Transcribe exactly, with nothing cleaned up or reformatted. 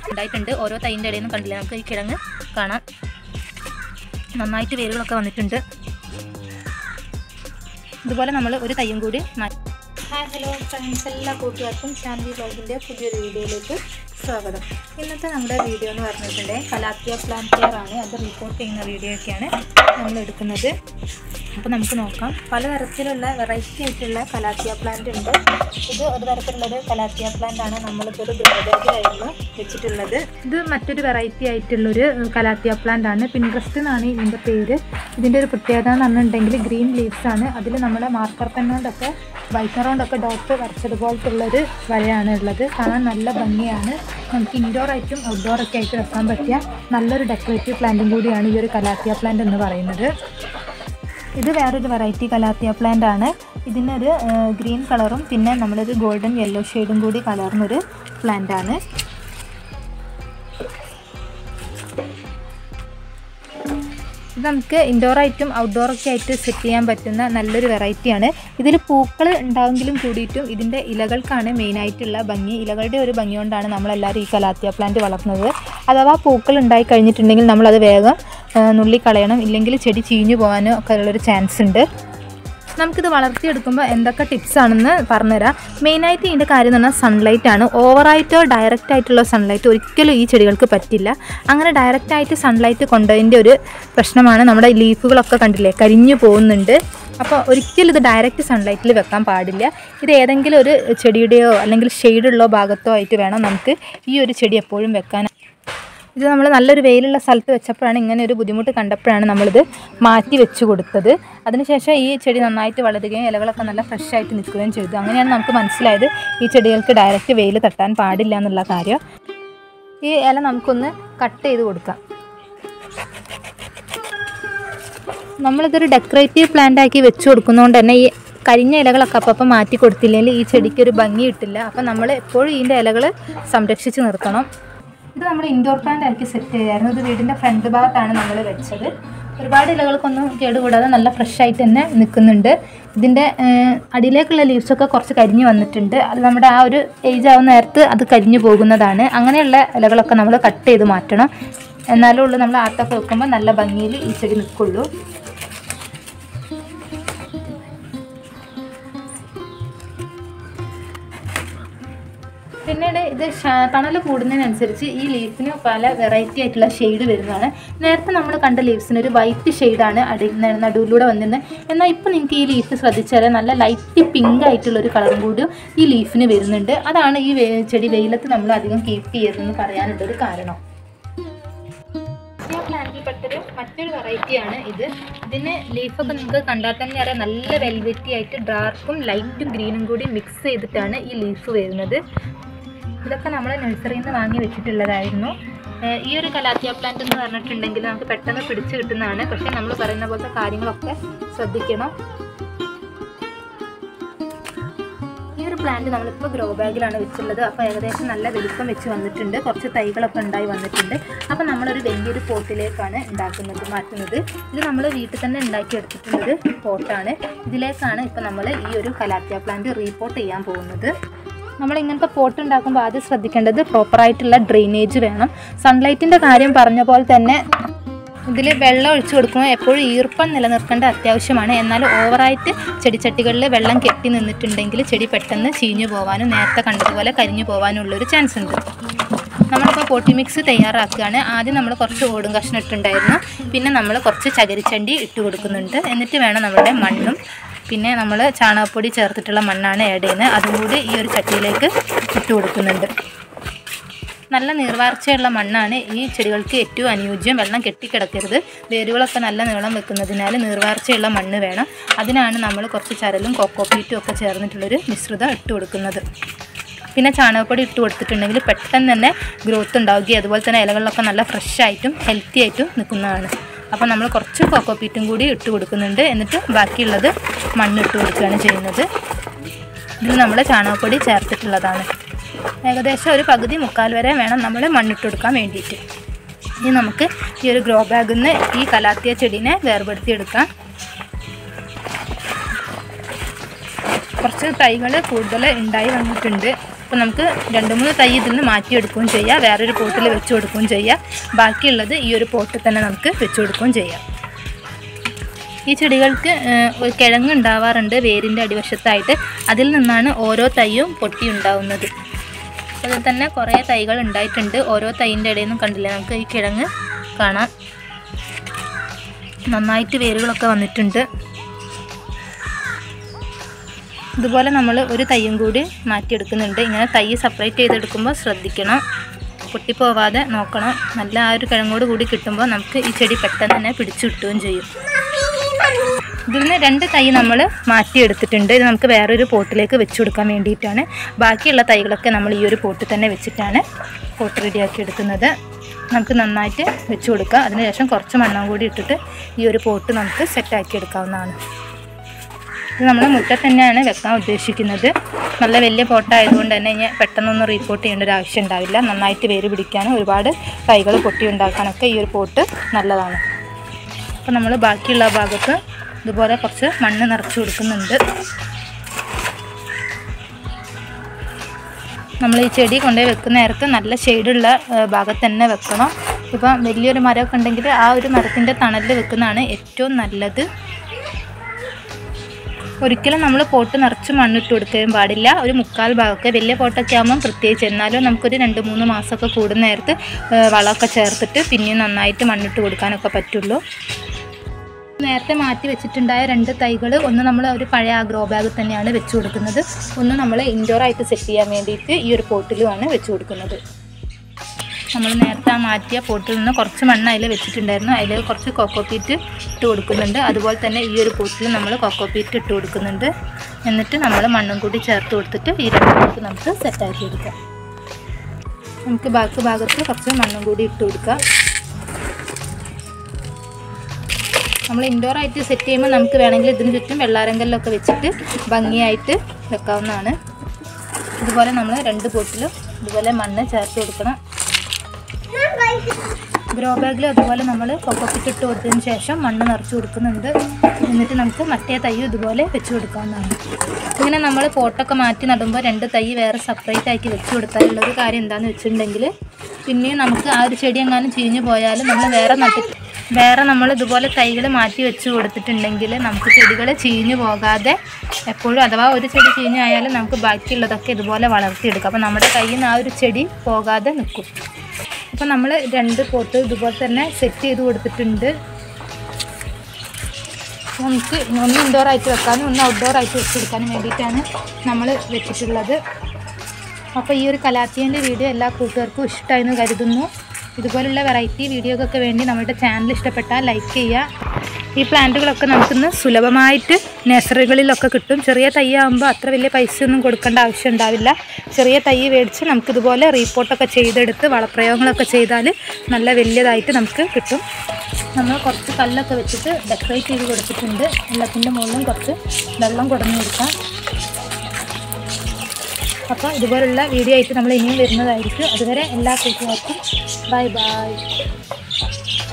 ഉണ്ടായിട്ടുണ്ട്. ഓരോ തൈൻ്റെ ഇടയിൽ നിന്നും കണ്ടില്ല, നമുക്ക് ഈ കിഴങ്ങ് കാണാം. നന്നായിട്ട് വേരുകളൊക്കെ വന്നിട്ടുണ്ട്. ഇതുപോലെ നമ്മൾ ഒരു തൈയും കൂടി മാറ്റി. ഹായ് ഹലോ ഫ്രണ്ട്സ്, എല്ലാ കൂട്ടുകാർക്കും ചാനൽ വ്ലോഗിൻ്റെ പുതിയൊരു വീഡിയോയിലേക്ക് സ്വാഗതം. ഇന്നത്തെ നമ്മുടെ വീഡിയോ എന്ന് പറഞ്ഞിട്ടുണ്ടെങ്കിൽ കലാത്തിയ പ്ലാന്റ് കെയർ ആണ്. അത് റിപ്പോർട്ട് ചെയ്യുന്ന വീഡിയോ ഒക്കെയാണ് നമ്മൾ എടുക്കുന്നത്. അപ്പോൾ നമുക്ക് നോക്കാം. പലതരത്തിലുള്ള വെറൈറ്റി ആയിട്ടുള്ള കലാത്തിയ പ്ലാന്റ് ഉണ്ട്. ഇത് ഒരു തരത്തിലുള്ളൊരു കലാത്തിയ പ്ലാന്റ് ആണ്. നമ്മളിപ്പോൾ ഒരു ഗ്രോബാഗിലായിരുന്നു വെച്ചിട്ടുള്ളത്. ഇത് മറ്റൊരു വെറൈറ്റി ആയിട്ടുള്ളൊരു കലാത്തിയ പ്ലാന്റ് ആണ്. പിൻട്രസ്റ്റ് എന്നാണ് ഇതിൻ്റെ പേര്. ഇതിൻ്റെ ഒരു പ്രത്യേകത എന്ന് പറഞ്ഞിട്ടുണ്ടെങ്കിൽ ഗ്രീൻ ലീവ്സ് ആണ്. അതിൽ നമ്മൾ മാർക്കർ പെന്നോണ്ടൊക്കെ വൈറ്റ് റൗണ്ടൊക്കെ ഡോട്ട് വരച്ചതുപോലത്തുള്ളൊരു വരയാണ് ഉള്ളത്. കാണാൻ നല്ല ഭംഗിയാണ്. നമുക്ക് ഇൻഡോർ ആയിട്ടും ഔട്ട്ഡോർ ഒക്കെ ആയിട്ട് വെക്കാൻ പറ്റിയ നല്ലൊരു ഡെക്കറേറ്റീവ് പ്ലാന്റും കൂടിയാണ് ഈ ഒരു കലാത്തിയ പ്ലാന്റ് എന്ന് പറയുന്നത്. ഇത് വേറൊരു വെറൈറ്റി കലാത്തിയ പ്ലാന്റ് ആണ്. ഇതിനൊരു ഗ്രീൻ കളറും പിന്നെ നമ്മളൊരു ഗോൾഡൻ യെല്ലോ ഷെയ്ഡും കൂടി കലർന്നൊരു പ്ലാന്റ് ആണ്. ഇത് നമുക്ക് ഇൻഡോറായിട്ടും ഔട്ട്ഡോറൊക്കെ ആയിട്ട് സെറ്റ് ചെയ്യാൻ പറ്റുന്ന നല്ലൊരു വെറൈറ്റിയാണ്. ഇതിൽ പൂക്കൾ ഉണ്ടാവെങ്കിലും കൂടിയിട്ടും ഇതിൻ്റെ ഇലകൾക്കാണ് മെയിനായിട്ടുള്ള ഭംഗി. ഇലകളുടെ ഒരു ഭംഗി കൊണ്ടാണ് നമ്മളെല്ലാവരും ഈ കലാത്തിയ പ്ലാന്റ് വളർത്തുന്നത്. അഥവാ പൂക്കൾ ഉണ്ടായി കഴിഞ്ഞിട്ടുണ്ടെങ്കിൽ നമ്മളത് വേഗം നുള്ളിക്കളയണം, ഇല്ലെങ്കിൽ ചെടി ചീഞ്ഞു പോകാനോ ഒക്കെ ഉള്ളൊരു ചാൻസ് ഉണ്ട്. നമുക്കിത് വളർത്തിയെടുക്കുമ്പോൾ എന്തൊക്കെ ടിപ്സാണെന്ന് പറഞ്ഞുതരാം. മെയിനായിട്ട് ഇതിൻ്റെ കാര്യം എന്ന് പറഞ്ഞാൽ സൺലൈറ്റ് ആണ്. ഓവറായിട്ടോ ഡയറക്റ്റ് ആയിട്ടുള്ള സൺലൈറ്റ് ഒരിക്കലും ഈ ചെടികൾക്ക് പറ്റില്ല. അങ്ങനെ ഡയറക്റ്റായിട്ട് സൺലൈറ്റ് കൊണ്ടതിൻ്റെ ഒരു പ്രശ്നമാണ് നമ്മുടെ ലീഫുകളൊക്കെ കണ്ടില്ലേ കരിഞ്ഞു പോകുന്നുണ്ട്. അപ്പോൾ ഒരിക്കലും ഇത് ഡയറക്റ്റ് സൺലൈറ്റിൽ വെക്കാൻ പാടില്ല. ഇത് ഏതെങ്കിലും ഒരു ചെടിയുടെയോ അല്ലെങ്കിൽ ഷെയ്ഡുള്ള ഭാഗത്തോ ആയിട്ട് വേണം നമുക്ക് ഈ ഒരു ചെടി എപ്പോഴും വെക്കാൻ. ഇത് നമ്മൾ നല്ലൊരു വെയിലുള്ള സ്ഥലത്ത് വെച്ചപ്പോഴാണ് ഇങ്ങനെ ഒരു ബുദ്ധിമുട്ട് കണ്ടപ്പോഴാണ് നമ്മളിത് മാറ്റി വെച്ച് കൊടുത്തത്. അതിനുശേഷം ഈ ചെടി നന്നായിട്ട് വളരുകയും ഇലകളൊക്കെ നല്ല ഫ്രഷ് ആയിട്ട് നിൽക്കുകയും ചെയ്തു. അങ്ങനെയാണ് നമുക്ക് മനസ്സിലായത് ഈ ചെടികൾക്ക് ഡയറക്റ്റ് വെയിൽ തട്ടാൻ പാടില്ല എന്നുള്ള കാര്യം. ഈ ഇല നമുക്കൊന്ന് കട്ട് ചെയ്ത് കൊടുക്കാം. നമ്മളിതൊരു ഡെക്കറേറ്റീവ് പ്ലാന്റ് ആക്കി വെച്ച് കൊടുക്കുന്നതുകൊണ്ട് തന്നെ ഈ കരിഞ്ഞ ഇലകളൊക്കെ അപ്പം മാറ്റി കൊടുത്തില്ലെങ്കിൽ ഈ ചെടിക്കൊരു ഭംഗി കിട്ടില്ല. അപ്പം നമ്മൾ എപ്പോഴും ഇതിൻ്റെ ഇലകൾ സംരക്ഷിച്ച് നിർത്തണം. ഇത് നമ്മൾ ഇൻഡോർ പ്ലാന്റ് ആക്കി സെറ്റ് ചെയ്യായിരുന്നു. ഇത് വീടിൻ്റെ ഫ്രണ്ട് ഭാഗത്താണ് നമ്മൾ വെച്ചത്. ഒരുപാട് ഇലകൾക്കൊന്നും കേടുകൂടാതെ നല്ല ഫ്രഷ് ആയിട്ട് തന്നെ നിൽക്കുന്നുണ്ട്. ഇതിൻ്റെ അടിയിലേക്കുള്ള ലീവ്സൊക്കെ കുറച്ച് കരിഞ്ഞ് വന്നിട്ടുണ്ട്. അത് നമ്മുടെ ആ ഒരു ഏജ് ആവുന്ന നേരത്ത് അത് കരിഞ്ഞു പോകുന്നതാണ്. അങ്ങനെയുള്ള ഇലകളൊക്കെ നമ്മൾ കട്ട് ചെയ്ത് മാറ്റണം. എന്നാലേ ഉള്ളൂ നമ്മൾ ആത്തൊക്കെ വെക്കുമ്പോൾ നല്ല ഭംഗിയിൽ ഈ ചെടി നിൽക്കുള്ളൂ. പിന്നീട് ഇത് തണൽ കൂടുന്നതിനനുസരിച്ച് ഈ ലീഫിന് പല വെറൈറ്റി ആയിട്ടുള്ള ഷെയ്ഡ് വരുന്നതാണ്. നേരത്തെ നമ്മൾ കണ്ട ലീവ്സിന് ഒരു വൈറ്റ് ഷെയ്ഡാണ് അടി നടുവിലൂടെ വന്നിരുന്നത്. എന്നാൽ ഇപ്പോൾ നിങ്ങൾക്ക് ഈ ലീഫ് ശ്രദ്ധിച്ചാൽ നല്ല ലൈറ്റ് പിങ്ക് ആയിട്ടുള്ളൊരു കളറും കൂടി ഈ ലീഫിന് വരുന്നുണ്ട്. അതാണ് ഈ ചെടി വെയിലത്ത് നമ്മൾ അധികം കീപ്പ് ചെയ്യരുതെന്ന് പറയാനുള്ളൊരു കാരണം. പ്ലാന്റിൽപ്പെട്ടൊരു മറ്റൊരു വെറൈറ്റിയാണ് ഇത്. ഇതിന് ലീഫൊക്കെ നിങ്ങൾക്ക് കണ്ടാൽ തന്നെ അറിയാം നല്ല വെൽവെറ്റി ആയിട്ട് ഡാർക്കും ലൈറ്റും ഗ്രീനും കൂടി മിക്സ് ചെയ്തിട്ടാണ് ഈ ലീഫ് വരുന്നത്. ഇതൊക്കെ നമ്മൾ നഴ്സറിയിൽ നിന്ന് വാങ്ങി വെച്ചിട്ടുള്ളതായിരുന്നു. ഈ ഒരു കലാത്തിയ പ്ലാന്റ് എന്ന് പറഞ്ഞിട്ടുണ്ടെങ്കിൽ നമുക്ക് പെട്ടെന്ന് പിടിച്ച് കിട്ടുന്നതാണ്. പക്ഷേ നമ്മൾ പറയുന്ന പോലത്തെ കാര്യങ്ങളൊക്കെ ശ്രദ്ധിക്കണം. ഈ ഒരു പ്ലാന്റ് നമ്മളിപ്പോൾ ഗ്രോ ബാഗിലാണ് വെച്ചുള്ളത്. അപ്പോൾ ഏകദേശം നല്ല വലിപ്പം വെച്ച് വന്നിട്ടുണ്ട്. കുറച്ച് തൈകളൊക്കെ ഉണ്ടായി വന്നിട്ടുണ്ട്. അപ്പോൾ നമ്മളൊരു വലിയൊരു പോട്ടിലേക്കാണ് ഉണ്ടാക്കുന്നത് മാറ്റുന്നത്. ഇത് നമ്മൾ വീട്ടിൽ തന്നെ ഉണ്ടാക്കിയെടുത്തിട്ടുള്ളൊരു പോട്ടാണ്. ഇതിലേക്കാണ് ഇപ്പോൾ നമ്മൾ ഈ ഒരു കലാത്തിയ പ്ലാന്റ് റീപോട്ട് ചെയ്യാൻ പോകുന്നത്. നമ്മൾ ഇങ്ങനത്തെ പോട്ട് ഉണ്ടാക്കുമ്പോൾ ആദ്യം ശ്രദ്ധിക്കേണ്ടത് പ്രോപ്പറായിട്ടുള്ള ഡ്രെയിനേജ് വേണം. സൺലൈറ്റിൻ്റെ കാര്യം പറഞ്ഞ പോലെ തന്നെ ഇതിൽ വെള്ളം ഒഴിച്ചു കൊടുക്കുമ്പോൾ എപ്പോഴും ഈർപ്പം നിലനിർത്തേണ്ട അത്യാവശ്യമാണ്. എന്നാൽ ഓവറായിട്ട് ചെടിച്ചട്ടികളിൽ വെള്ളം കെട്ടി നിന്നിട്ടുണ്ടെങ്കിൽ ചെടി പെട്ടെന്ന് ചീഞ്ഞു പോകാനും നേരത്തെ കണ്ടതുപോലെ കരിഞ്ഞു പോകാനുള്ളൊരു ചാൻസ് ഉണ്ട്. നമ്മളിപ്പോൾ പോട്ടി മിക്സ് തയ്യാറാക്കുകയാണ്. ആദ്യം നമ്മൾ കുറച്ച് ഓടും കഷ്ണം ഇട്ടുണ്ടായിരുന്നു. പിന്നെ നമ്മൾ കുറച്ച് ചകിരിച്ചണ്ടി ഇട്ട് കൊടുക്കുന്നുണ്ട്. എന്നിട്ട് വേണം നമ്മുടെ മണ്ണും പിന്നെ നമ്മൾ ചാണകപ്പൊടി ചേർത്തിട്ടുള്ള മണ്ണാണ് ആഡ് ചെയ്യുന്നത്. അതും കൂടി ഈ ഒരു ചട്ടിയിലേക്ക് ഇട്ട് കൊടുക്കുന്നുണ്ട്. നല്ല നീർവാർച്ചയുള്ള മണ്ണാണ് ഈ ചെടികൾക്ക് ഏറ്റവും അനുയോജ്യം. വെള്ളം കെട്ടിക്കിടക്കരുത്. വേരുകളൊക്കെ നല്ല നീളം വെക്കുന്നതിനാൽ നീർവാർച്ചയുള്ള മണ്ണ് വേണം. അതിനാണ് നമ്മൾ കുറച്ച് ചരലും കോക്കോപീറ്റും ഒക്കെ ചേർന്നിട്ടുള്ളൊരു മിശ്രിതം ഇട്ട് കൊടുക്കുന്നത്. പിന്നെ ചാണകപ്പൊടി ഇട്ട് കൊടുത്തിട്ടുണ്ടെങ്കിൽ പെട്ടെന്ന് തന്നെ ഗ്രോത്ത് ഉണ്ടാവുകയും അതുപോലെ തന്നെ ഇലകളിലൊക്കെ നല്ല ഫ്രഷ് ആയിട്ടും ഹെൽത്തി ആയിട്ടും നിൽക്കുന്നതാണ്. അപ്പോൾ നമ്മൾ കുറച്ച് കോക്കോപീറ്റും കൂടി ഇട്ട് കൊടുക്കുന്നുണ്ട്. എന്നിട്ട് ബാക്കിയുള്ളത് മണ്ണ് ഇട്ട് കൊടുക്കുകയാണ് ചെയ്യുന്നത്. ഇതിൽ നമ്മൾ ചാണകപ്പൊടി ചേർത്തിട്ടുള്ളതാണ്. ഏകദേശം ഒരു പകുതി മുക്കാൽ വരെ വേണം നമ്മൾ മണ്ണിട്ട് കൊടുക്കാൻ വേണ്ടിയിട്ട്. ഇനി നമുക്ക് ഈ ഒരു ഗ്രോ ബാഗിൽ നിന്ന് ഈ കലാത്തിയ ചെടീനെ വേർപെടുത്തിയെടുക്കാം. കുറച്ച് തൈകൾ കൂടുതൽ ഉണ്ടായി വന്നിട്ടുണ്ട്. അപ്പോൾ നമുക്ക് രണ്ട് മൂന്ന് തൈ ഇതിൽ നിന്ന് മാറ്റിയെടുക്കുകയും ചെയ്യാം, വേറൊരു പോട്ടിൽ വെച്ച് കൊടുക്കുകയും ചെയ്യാം. ബാക്കിയുള്ളത് ഈ ഒരു പോട്ടിൽ തന്നെ നമുക്ക് വെച്ച് കൊടുക്കുകയും ചെയ്യാം. ഈ ചെടികൾക്ക് ഒരു കിഴങ്ങ് ഉണ്ടാവാറുണ്ട് വേരിൻ്റെ അടിവശത്തായിട്ട്. അതിൽ നിന്നാണ് ഓരോ തൈയും പൊട്ടി ഉണ്ടാവുന്നത്. അതിൽ തന്നെ കുറേ തൈകൾ ഉണ്ടായിട്ടുണ്ട്. ഓരോ തൈൻ്റെ ഇടയിൽ നിന്നും കണ്ടില്ലേ നമുക്ക് ഈ കിഴങ്ങ് കാണാം. നന്നായിട്ട് വേരുകളൊക്കെ വന്നിട്ടുണ്ട്. ഇതുപോലെ നമ്മൾ ഒരു തൈയും കൂടി മാറ്റിയെടുക്കുന്നുണ്ട്. ഇങ്ങനെ തൈ സെപ്പറേറ്റ് ചെയ്തെടുക്കുമ്പോൾ ശ്രദ്ധിക്കണം, പൊട്ടിപ്പോവാതെ നോക്കണം. നല്ല ആ ഒരു കിഴങ്ങോട് കൂടി കിട്ടുമ്പോൾ നമുക്ക് ഈ ചെടി പെട്ടെന്ന് തന്നെ പിടിച്ചു കിട്ടുകയും ചെയ്യും. ഇതിൽ നിന്ന് രണ്ട് തൈ നമ്മൾ മാറ്റിയെടുത്തിട്ടുണ്ട്. ഇത് നമുക്ക് വേറൊരു പോട്ടിലേക്ക് വെച്ച് കൊടുക്കാൻ വേണ്ടിയിട്ടാണ്. ബാക്കിയുള്ള തൈകളൊക്കെ നമ്മൾ ഈ ഒരു പോട്ടിൽ തന്നെ വെച്ചിട്ടാണ് പോട്ട് റെഡിയാക്കി എടുക്കുന്നത്. നമുക്ക് നന്നായിട്ട് വെച്ച് കൊടുക്കുക. അതിനുശേഷം കുറച്ച് മണ്ണും കൂടി ഇട്ടിട്ട് ഈ ഒരു പോട്ട് നമുക്ക് സെറ്റാക്കി എടുക്കാവുന്നതാണ്. ഇത് നമ്മൾ മുറ്റത്ത് തന്നെയാണ് വെക്കാൻ ഉദ്ദേശിക്കുന്നത്. നല്ല വലിയ പോട്ടായതുകൊണ്ട് തന്നെ ഇനി പെട്ടെന്നൊന്നും റീപോർട്ട് ചെയ്യേണ്ട ഒരു ആവശ്യം ഉണ്ടാവില്ല. നന്നായിട്ട് വേര് പിടിക്കാനും ഒരുപാട് തൈകൾ പൊട്ടി ഉണ്ടാക്കാനൊക്കെ ഈ ഒരു പോട്ട് നല്ലതാണ്. അപ്പോൾ നമ്മൾ ബാക്കിയുള്ള ഭാഗത്ത് ഇതുപോലെ കുറച്ച് മണ്ണ് നിറച്ച് കൊടുക്കുന്നുണ്ട്. നമ്മൾ ഈ ചെടി കൊണ്ടുപോയി വെക്കുന്ന നേരത്ത് നല്ല ഷെയ്ഡുള്ള ഭാഗത്ത് തന്നെ വെക്കണം. ഇപ്പം വലിയൊരു മരമൊക്കെ ഉണ്ടെങ്കിൽ ആ ഒരു മരത്തിൻ്റെ തണലിൽ വെക്കുന്നതാണ് ഏറ്റവും നല്ലത്. ഒരിക്കലും നമ്മൾ പോട്ട് നിറച്ച് മണ്ണിട്ട് കൊടുക്കാൻ പാടില്ല. ഒരു മുക്കാൽ ഭാഗമൊക്കെ, വലിയ പോട്ടൊക്കെ ആകുമ്പം പ്രത്യേകിച്ച്. എന്നാലും നമുക്കൊരു രണ്ട് മൂന്ന് മാസമൊക്കെ കൂടുന്ന നേരത്ത് വളമൊക്കെ ചേർത്തിട്ട് പിന്നെയും നന്നായിട്ട് മണ്ണിട്ട് കൊടുക്കാനൊക്കെ പറ്റുള്ളൂ. നേരത്തെ മാറ്റി വെച്ചിട്ടുണ്ടായ രണ്ട് തൈകൾ ഒന്ന് നമ്മൾ ഒരു പഴയ ആ ഗ്രോ ബാഗ് തന്നെയാണ് വെച്ച് കൊടുക്കുന്നത്. ഒന്ന് നമ്മൾ ഇൻഡോറായിട്ട് സെറ്റ് ചെയ്യാൻ വേണ്ടിയിട്ട് ഈ ഒരു പോട്ടിലുമാണ് വെച്ച് കൊടുക്കുന്നത്. നമ്മൾ നേരത്തെ ആ മാറ്റിയ പോട്ടിൽ നിന്ന് കുറച്ച് മണ്ണ് അതിൽ വെച്ചിട്ടുണ്ടായിരുന്നു. അതിൽ കുറച്ച് കോക്കോപീറ്റ് ഇട്ട് കൊടുക്കുന്നുണ്ട്. അതുപോലെ തന്നെ ഈ ഒരു പോട്ടിൽ നമ്മൾ കോക്കോപീറ്റ് ഇട്ട് കൊടുക്കുന്നുണ്ട്. എന്നിട്ട് നമ്മൾ മണ്ണും കൂടി ചേർത്ത് കൊടുത്തിട്ട് ഈ രണ്ട് പോട്ട് നമുക്ക് സെറ്റാക്കി എടുക്കാം. നമുക്ക് ബാക്കി ഭാഗത്ത് കുറച്ച് മണ്ണും കൂടി ഇട്ട് കൊടുക്കാം. നമ്മൾ ഇൻഡോറായിട്ട് സെറ്റ് ചെയ്യുമ്പോൾ നമുക്ക് വേണമെങ്കിൽ ഇതിന് ചുറ്റും വെള്ളാരങ്കല്ലൊക്കെ വെച്ചിട്ട് ഭംഗിയായിട്ട് വെക്കാവുന്നതാണ്. ഇതുപോലെ നമ്മൾ രണ്ട് പോട്ടിലും ഇതുപോലെ മണ്ണ് ചേർത്ത് കൊടുക്കണം. ഗ്രോ ബാഗിൽ അതുപോലെ നമ്മൾ കൊക്കോപ്പിറ്റ് ഇട്ട് കൊടുത്തതിന് ശേഷം മണ്ണ് നിറച്ച് കൊടുക്കുന്നുണ്ട്. എന്നിട്ട് നമുക്ക് മറ്റേ തൈ ഇതുപോലെ വെച്ച് കൊടുക്കാവുന്നതാണ്. ഇങ്ങനെ നമ്മൾ പോട്ടൊക്കെ മാറ്റി നടുമ്പോൾ രണ്ട് തൈ വേറെ സെപ്പറേറ്റ് ആക്കി വെച്ച് കൊടുത്താലുള്ളൊരു കാര്യം എന്താണെന്ന് വെച്ചിട്ടുണ്ടെങ്കിൽ പിന്നെയും നമുക്ക് ആ ഒരു ചെടി എങ്ങാനും ചീഞ്ഞു പോയാലും നമ്മൾ വേറെ നട്ടി വേറെ നമ്മൾ ഇതുപോലെ തൈകൾ മാറ്റി വെച്ച് കൊടുത്തിട്ടുണ്ടെങ്കിൽ നമുക്ക് ചെടികൾ ചീഞ്ഞു പോകാതെ എപ്പോഴും, അഥവാ ഒരു ചെടി ചീഞ്ഞു ആയാലും നമുക്ക് ബാക്കിയുള്ളതൊക്കെ ഇതുപോലെ വളർത്തിയെടുക്കാം. അപ്പോൾ നമ്മുടെ കയ്യിൽ നിന്ന് ആ ഒരു ചെടി പോകാതെ നിൽക്കും. അപ്പോൾ നമ്മൾ രണ്ട് പോട്ട് ഇതുപോലെ തന്നെ സെറ്റ് ചെയ്ത് കൊടുത്തിട്ടുണ്ട്. നമുക്ക് ഒന്ന് ഇൻഡോറായിട്ട് വെക്കാനും ഒന്ന് ഔട്ട്ഡോറായിട്ട് വെച്ചെടുക്കാനും വേണ്ടിയിട്ടാണ് നമ്മൾ വെച്ചിട്ടുള്ളത്. അപ്പോൾ ഈ ഒരു കലാത്തിയൻ്റെ വീഡിയോ എല്ലാ കൂട്ടുകാർക്കും ഇഷ്ടമായെന്ന് കരുതുന്നു. ഇതുപോലുള്ള വെറൈറ്റി വീഡിയോക്കൊക്കെ വേണ്ടി നമ്മുടെ ചാനൽ ഇഷ്ടപ്പെട്ടാൽ ലൈക്ക് ചെയ്യുക. ഈ പ്ലാന്റുകളൊക്കെ നമുക്കിന്ന് സുലഭമായിട്ട് നഴ്സറികളിലൊക്കെ കിട്ടും. ചെറിയ തൈ ആകുമ്പോൾ അത്ര വലിയ പൈസയൊന്നും കൊടുക്കേണ്ട ആവശ്യം ഉണ്ടാവില്ല. ചെറിയ തൈ മേടിച്ച് നമുക്കിതുപോലെ റീപോർട്ടൊക്കെ ചെയ്തെടുത്ത് വളപ്രയോഗങ്ങളൊക്കെ ചെയ്താൽ നല്ല വലിയതായിട്ട് നമുക്ക് കിട്ടും. നമ്മൾ കുറച്ച് കല്ലൊക്കെ വെച്ചിട്ട് ഡെക്കറേറ്റ് ചെയ്ത് കൊടുത്തിട്ടുണ്ട്. വെള്ളത്തിൻ്റെ മുകളിലും കുറച്ച് വെള്ളം കുടഞ്ഞു കൊടുക്കാം. അപ്പോൾ ഇതുപോലുള്ള വീഡിയോ ആയിട്ട് നമ്മൾ ഇനിയും വരുന്നതായിരിക്കും. അതുവരെ എല്ലാ കൂട്ടുകാർക്കും ബൈ ബൈ.